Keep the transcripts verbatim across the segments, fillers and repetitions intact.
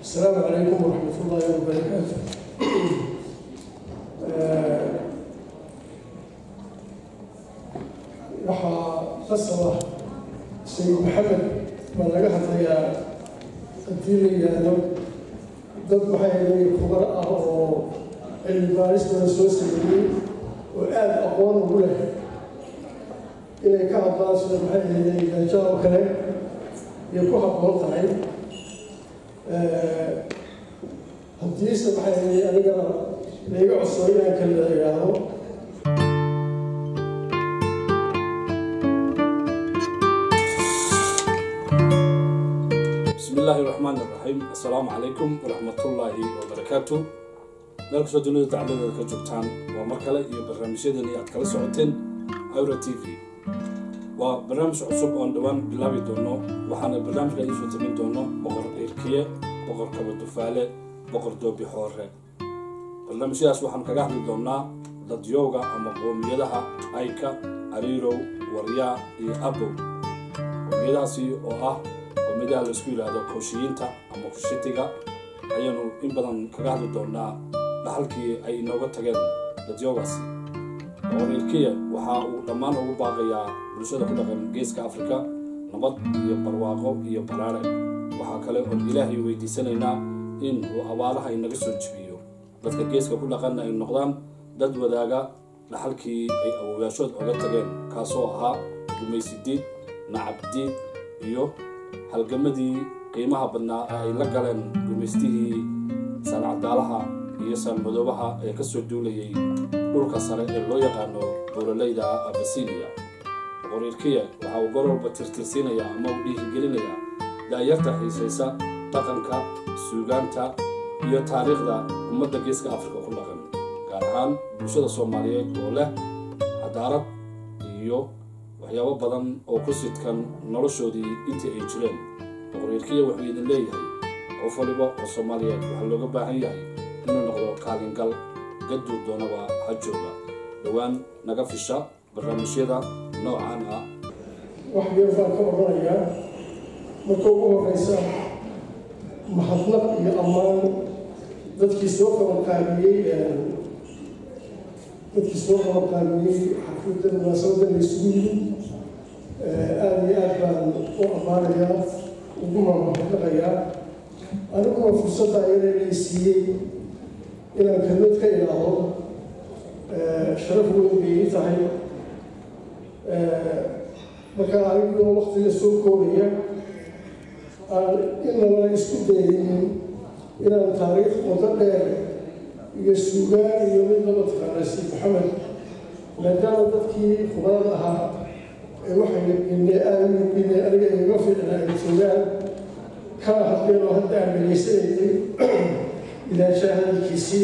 السلام عليكم ورحمة الله وبركاته. waxaa qasaba Sayid Maxamed ma laga hadlayaa haddii la yidhaahdo dad maxay leeyihiin khubaro ah oo cilmi baaris badan soo sameeyey oo aad aqoon ugu leh inay ka hadlaan sida maxay leeyihiin gaajo oo kale iyo ku habboon tahay haddiise maxay leeyihiin anigana layga codso inaan kala yidhaahdo بسم الله الرحمن الرحيم. السلام عليكم ورحمة الله وبركاته. مالك سو دنيا تعليل كجوتان ومركلة iyo barnaamijyadani aad kala socoteen Aura T V. waa barnaamij cusub oo dhawaan bilaabi doono waxaana barnaamijka isu tamin doono boqor irkiye boqor kaba dufaale boqor doobi xoore. barnaamijyaas waxaan kaga hadli doonaa dadyooga ama qoomiyadaha ayka ariirow waryaa iyo abow. qoomiyadaasi oo ah qoomiyadaha la isku yiraahdo kooshiyiinta ama kushitiga ayaanu in badan kaga hadli doonaa dhaxalkii ay inooga tageen dadyoogaasi. boqor irkiye waxa uu dhammaan ugu baaqayaa bulshada ku dhaqan geeska Afrika nabad iyo barwaaqo iyo baraare. waxaa kale oo Ilaahay weydiisanaynaa in uu abaalaha inaga soo jibiyo dadka geeska ku dhaqan ay noqdaan dad wadaaga dhaxalkii ay awoowaashood uga tageen kaasoo ahaa gumaysidiid nacabdiid iyo halgamadii qiimaha badnaa ay la galeen gumaystihii sanacdaalaha iyo sanmadoobaha ee ka soo duulayay dhulka sare ee loo yaqaano buuraleyda Abyssinia. boqor irkiye waxa uu gororba tirtirsiinayaa ama u dhiirigelinayaa daayarta xiisaysa dhaqanka suugaanta iyo taariikhda ummadda geeska Afrika ku dhaqan gaar ahaan bulshada Soomaaliyeed oo leh hadaarad iyo waxyaabo badan oo ku sidkan noloshoodii intii ay jireen. boqor irkiye wuxuu idin leeyahay qof waliba oo Soomaaliyeed waxa looga baahan yahay inuu noqdo kaalingal gaduu doonaba ha jooga. dhawaan naga fisha barnaamijyada noocan ah. wax yar baan ka oranayaa marka ugu horeysa mahadnaq iyo ammaan dadkii soo qabanqaabiyey dadkii soo qabanqaabiyey xafladda munaasabadda la isugu yimid aada iyo aad baan u ammaanayaa ugu mahadnaqayaa. aniguna fursadda ayada la siiyey inaan kelmad ka ilaahdo sharaf weyn bay ii tahay. markaa aniguna waqtiga soo koobaya aan inana isku dayaynin inaan taariikh qodo dheer iyo suugaan iyo mid laba taqaana Sayid Maxamed maadaama dadkii khubarada ahaa ee waxay yaqaaneen aad u yaqaaneen aniga iga fiicnaa ay joogaan kana hadleen oo hadda aan dhegeysanayay ilaa shaahadkiisii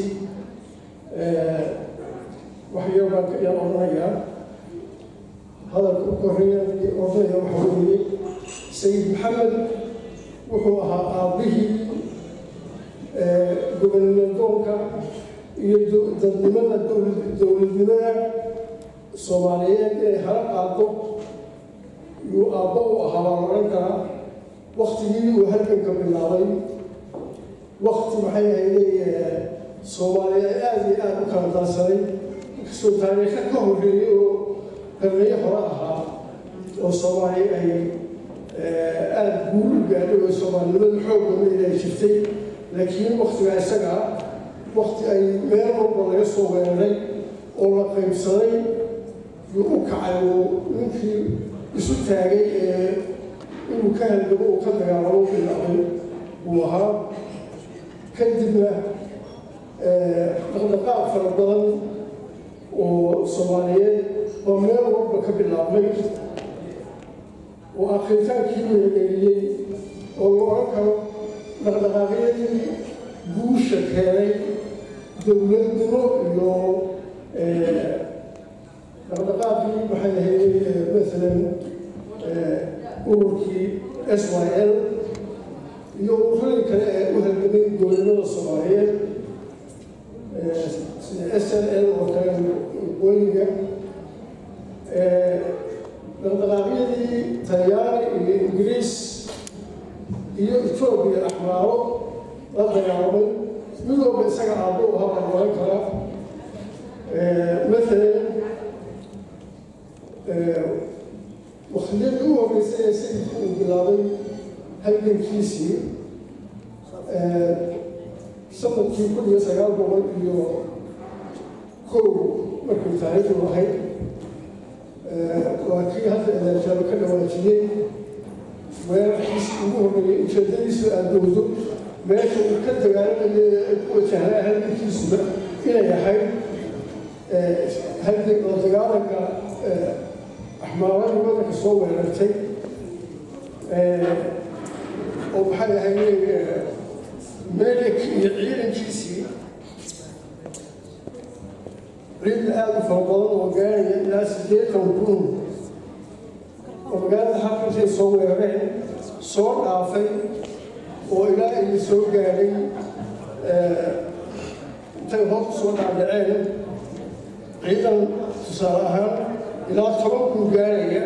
wax yar baan ka yar oranayaa. hadalka ugu horreeya ordaya waxa weeye Sayid Maxamed wuxuu ahaa aabbihii gobonnimadoonka iyo dadnimada dowladnimada Soomaaliyeed inay hala qaado yuu aabbo u ahaa baan oran karaa. waktigii uu halganka bilaabay wakti maxay ahayd Soomaaliya aad iyo aad u kala daadsanay inkastoo taariikha ka horreeyay oo qarniyo hore ahaa oo Soomaaliya ay aad guul u gaadhay oo Soomaaliyadu xoog badan ay jirtay laakiin waqtiga isaga waqti ay meel walba laga soo weeraray oo la qaybsaday yuu u kacay oo ninkii isu taagay ee inuu ka halgamo uu ka dagaalamo bilaabay uu ahaa. kadibna dhaqdhaqaaq fara badan oo Soomaaliyeed oo meel walba ka bilaabmay oo akhritaankii weeliyey oo la oran karo dhaqdhaqaaqyadii guusha keenay dowladnimo iyo dhaqdhaqaaqii maxay ahayd maalan ururkii S Y L iyo ururada kale ee u halgamay dowladnimada Soomaaliyeed sida S N L oo kale weliga dhaqdhaqaaqyadii Talyaani iyo Ingiriis iyo Itoobiya axmaaro la dagaalamay mid walba isaga aabbo u ahaa baan oran karaa maalan wakhtiyadii u horreysay ee sayidku uu bilaabay halgankiisii sanadkii kun iyo sagaal boqol iyo kow markuu taariikhdu ahayd waa kii hadda edajaabo ka dhawaajiyey weerarkiisii ugu horreeyey ujeedadiisu aadowdo meesha uu ka dagaalamayo ay ku wajahnaa halgankiisuba inay ahayd halgan oo dagaalanka axmaaradii waddanka soo weerartay oo maxay ahayd melik iyo ciidankiisii ciidan aada u fara badan oo gaaraya ilaa siddeetan kun oo magaalada xaqintay soo weerareen soo dhaafay oo ilaa ay soo gaadhay intay hoos soo dhaadhaceen ciidan tusaale ahaan ilaa toban kun gaaraya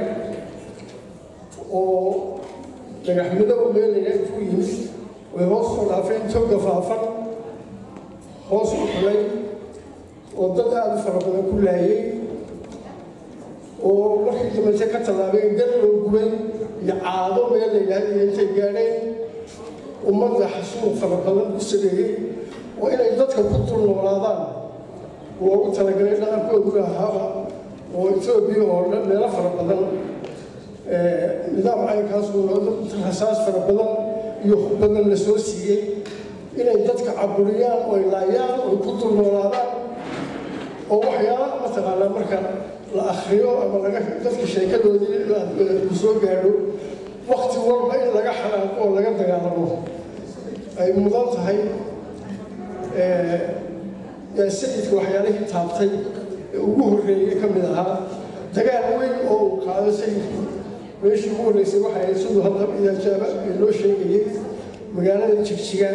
oo dhagaxmado u meelaya intuu yimid way hoos soo dhaafeen toga faafan hoos u xulay oo dad aada u fara badan ku laayay oo markii dambayse ka tallaabeen gar loo gubay iyo caado meel la yidhaahdo intay gaadheen ummadda xasuuq fara badan ku sameeyey oo inay dadka ku dul noolaadaan loogu talagalay dhaqankoodu ahaaba oo etoobiya oo dhan meelo fara badan nidaam caynkaas oo rasaas fara badan iyo hub badan la soo siiyey inay dadka caburiyaan oo ay laayaan oo ku dul noolaadaan oo waxyaalaha mataqaanaa marka la akhriyo ama laga dadka sheekadoodii uu soo gaadho wakti walba in laga xanaaqo oo laga dagaalamo ay mudan tahay yaa sayidka waxyaalihii taabtay ee ugu horreeyey ka mid ahaa dagaal weyn oo uu qaado sayidku meeshii ugu horreysay waxay ahayd siduu hadda idajaaba loo sheegayey magaalada jigjiga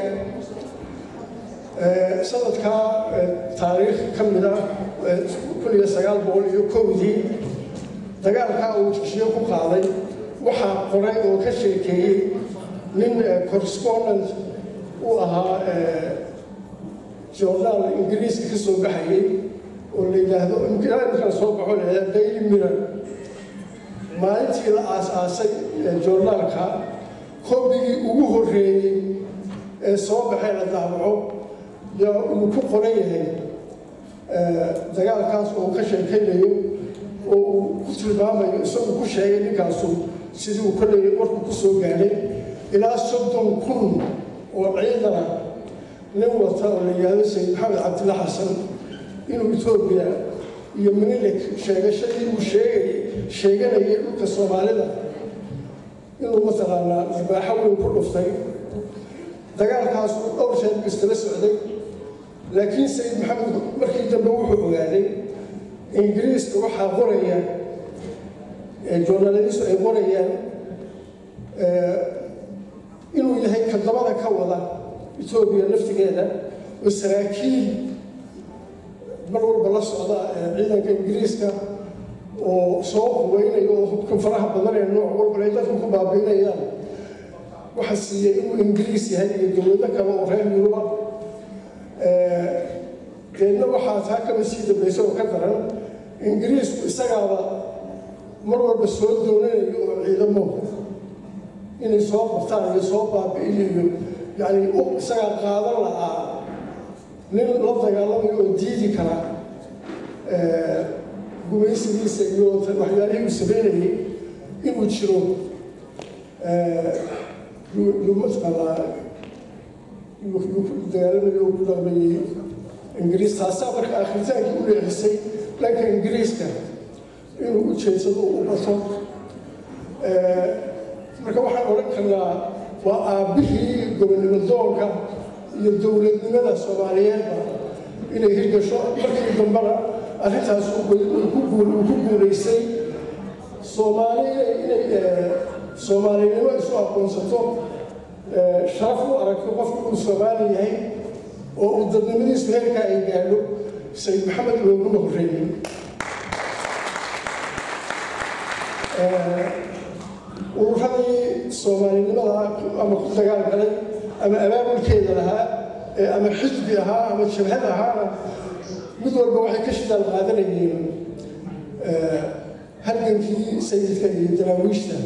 sanadkaa taariikh ka mid ah kun iyo sagaal boqol iyo kowdii dagaalkaa uu jigjiga ku qaaday waxaa qoray oo ka sheekeeyey nin correspondent u ahaa journaal ingiriiska ka soo baxayey oo la yidhaahdo imkana soo baxo la yidhahdo daily mirror maalintii la aas-aasay journaalka koobigii ugu horreeyey ee soo baxay la daabaco yaa uu ku qoran yahay dagaalkaas oo ka sheekaynayo oo uu ku tilmaamayo isagu ku sheegay ninkaasu sidii uu kolleyay warku ku soo gaadhay ilaa soddon kun oo ciidana nin wata oo la yidhaahdo sayid maxamed cabdilla xasan inuu etoobiya iyo minilik sheegashadii uu sheegay sheeganayay dhulka soomaalida inuu mataqaanaa libaaxo weyn ku dhuftay dagaalkaas uu dhowr jeer istala socday laakiin sayid maxamed markii dambe wuxuu ogaaday ingiriiska waxaa qoraya journaladiisu ay qorayaan inuu yahay kadabada ka wada etoobiya naftigeeda oo saraakiil mar walba la socda ciidanka ingiriiska oo soo hubeynayo oo hubkan faraha badan ee nooc walba ay dadku ku baabiinayaan waxa siiyey inuu ingiriis yahay iyo dowlado kale oo reer yuruba deedna waxaa taa kaba sii dambaysa oo ka daran ingiriisku isagaaba mar walba soo doonanayo oo ciidamo inay soo qabtaan iyo soo baabi'inayo yacni isagaa qaadan lahaa nin la dagaalamayo oo diidi kara gumaysigiisa iyo waxyaalihii uu sameynayay inuu jiro yuu mataqaanaa yuu ku dagaalamayo oo ku dhaqmayey ingiriis taasaa marka akhritaankii u leexisay dhanka ingiriiska inuu u jeedsado u bato marka waxaan odhan karnaa waa aabbihii gobonnimo doonka iyo dowladnimada soomaaliyeedba inay hirgasho markii dambana arrintaas uu ku guulaysay soomaaliya inay soomaalinimo isu aqoonsato sharaf u aragto qofku uu soomaali yahay oo uu dadnimadiisu heerkaa ay gaadho sayid maxamed looguma horreeyey ururadii soomaalinimada ama ku dagaal galay ama abaabulkeeda lahaa ama xisbi ahaa ama jabhad ahaana mid walba waxay ka shidaal qaadanayeen halgankii sayidka iyo daraawiishta.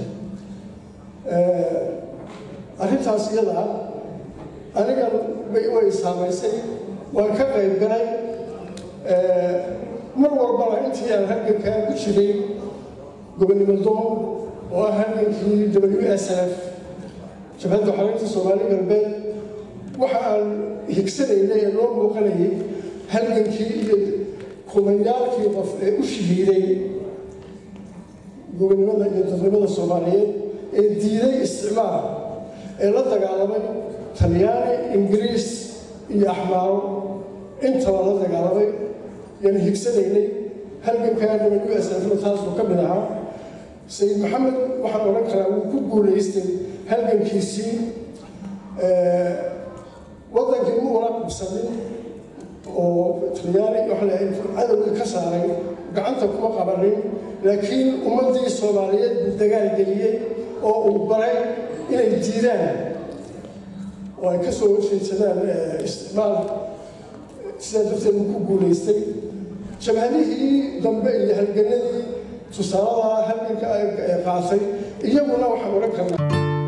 arrintaas iyada aniga way saamaysay, waan ka qayb galay mar walbana intii aan halgankaa ku jiray gobonnimo doon oo ah halgankii w s f jabhadda xoreynta soomaali galbeed. waxa aan higsanaynay ee loo muuqanayay halgankii iyo kumayaalkii qof ee u shahiiday gobonnimada iyo dadnimada soomaaliyeed ee diiday isticmaal, ee la dagaalamay talyaani, ingiriis iyo axmaaro intaba la dagaalamay. yaan higsanaynay halgankaa w s f taasuu ka mid ahaa. sayid maxamed waxaan odhan karaa wuu ku guulaystay halgankiisii. waddankii mu una qabsanin oo talyaani cadowga ka saaray gacanta kuma qabanin, laakiin ummaddii soomaaliyeed buu dagaal geliyey oo uu baray inay diidaan oo ay ka soo horjeedsadaan isticmaal. sidaa darteed uu ku guulaystay. jabhadihii dambe iyo halganadii tusaaladaa halganka ay qaatay iyaguna waxaan odhan karnaa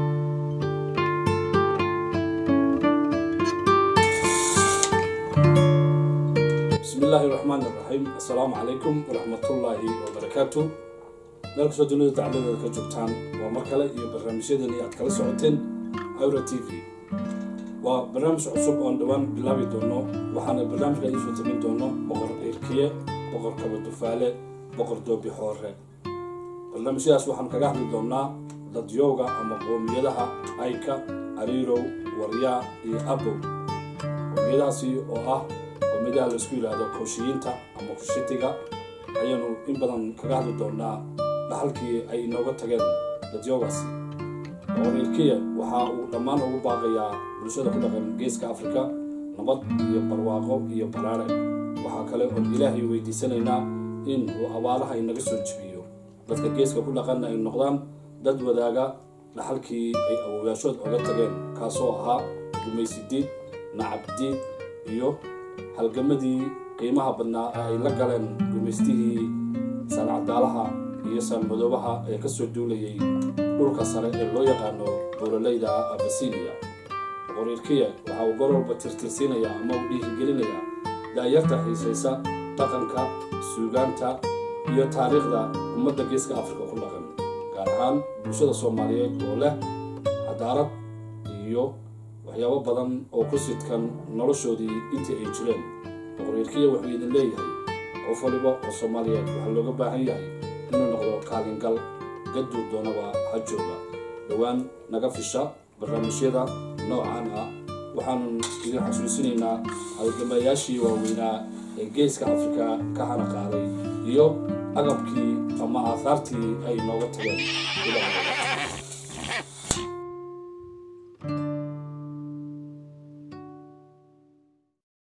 بسم الله الرحمن الرحيم. السلام عليكم ورحمة الله وبركاته. مالك سو دنيا تعليل كجبتان ومركلة iyo barnaamijyadani aad kala socoteen Aura T V. waa barnaamij cusub oo dhawaan bilaabi doono. waxaana barnaamijka ay soo tabin doono boqor Irkiye, boqor Kabadufaale, boqor Doobi Xoore. barnaamijyaas waxaan kaga hadli doonaa dadyooga ama qoomiyadaha Ayka, Ariirow, Waryaa iyo Abow. qoomiyadaasi oo ah qoomiyadaha la isku yiraahdo Kooshiyiinta ama Kushitiga ayaanu in badan kaga hadli doonaa dhaxalkii ay inooga tageen dadyoogaasi. boqor Irkiye waxa uu dhammaan ugu baaqayaa bulshada ku dhaqan geeska Afrika nabad iyo barwaaqo iyo baraare. waxaa kale oo Ilaahay weydiisanaynaa in uu abaalaha inaga soo jibiyo, dadka geeska ku dhaqan ay noqdaan dad wadaaga dhaxalkii ay awoowayaashood uga tageen, kaasoo ahaa gumaysidiid, nacabdiid iyo halgamadii qiimaha badnaa ay la galeen gumaystihii sancadaalaha iyo saanmadoobaha ee ka soo duulayay dhulka sare ee loo yaqaano buuraleyda Abyssinia. boqor Irkiye waxa uu gororba tirtirsiinayaa ama u dhiirigelinayaa daayarta xiisaysa dhaqanka, suugaanta iyo taariikhda ummadda geeska Afrika ku dhaqan, gaar ahaan bulshada Soomaaliyeed oo leh xadaarad iyo waxyaabo badan oo ku sidkan noloshoodii intii ay jireen. boqor Irkiye wuxuu idin leeyahay qof waliba oo Soomaaliyeed waxaa looga baahan yahay inuu noqdo kaalingal, gaduu doonaba ha jooga. dhowaan naga fisha barnaamijyada noocan ah. waxaan idin xasuusinaynaa halgamayaashii waaweynaa ee geeska Afrika ka hana qaaday iyo agabkii ama aasaartii ay nooga tageen.